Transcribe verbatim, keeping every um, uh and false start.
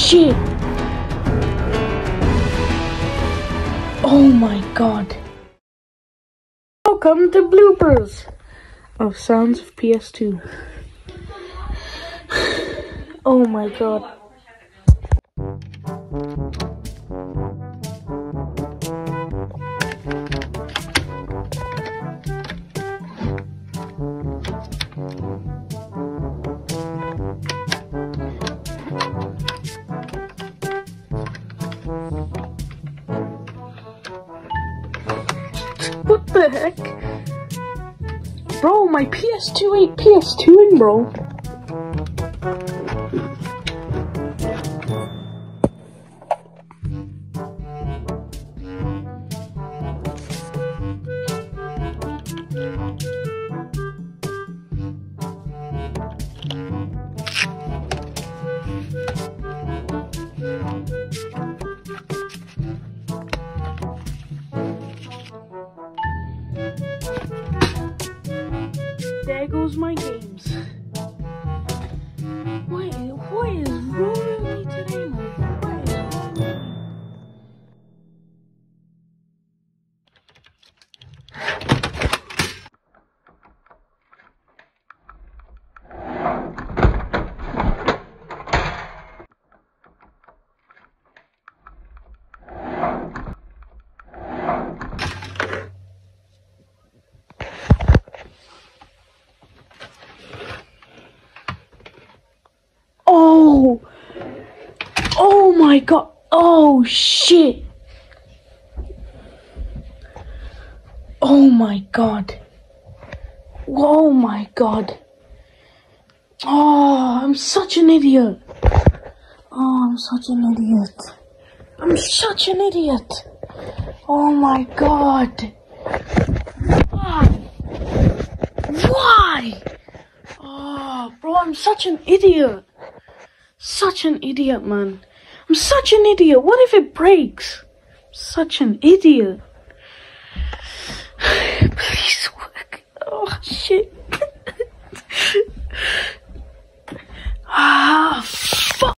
shit! Oh my god. Welcome to bloopers of sounds of P S two. Oh my god. What the heck? Bro, my P S two ain't P S two ing, bro. There goes my games. What is, what is wrong with me today, man? What is wrong with me? Oh, oh my god, oh shit, oh my god, oh my god, oh, I'm such an idiot, oh, I'm such an idiot, I'm such an idiot, oh my god, why, why, oh, bro, I'm such an idiot. Such an idiot, man. I'm such an idiot. What if it breaks? Such an idiot. Please work. Oh, shit.